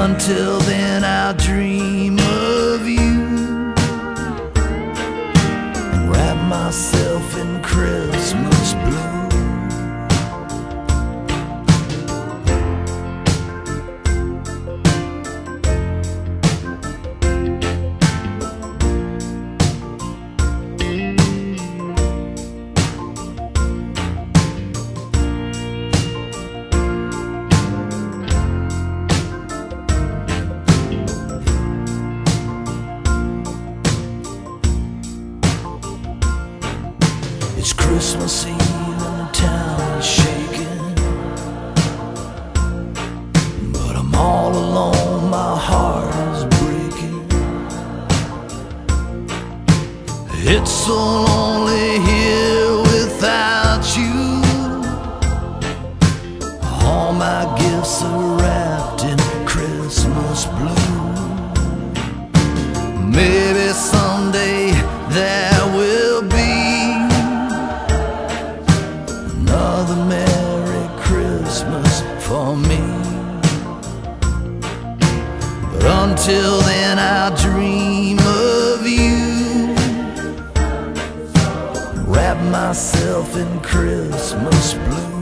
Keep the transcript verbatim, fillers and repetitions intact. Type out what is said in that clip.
until then I'll dream of you and wrap myself in Christmas blue. It's Christmas Eve and the town is shaking, but I'm all alone, my heart is breaking. It's so lonely here without you. All my gifts are wrapped in Christmas blue. Maybe someday there will be another Merry Christmas for me. But until then I'll dream of you, wrap myself in Christmas blue.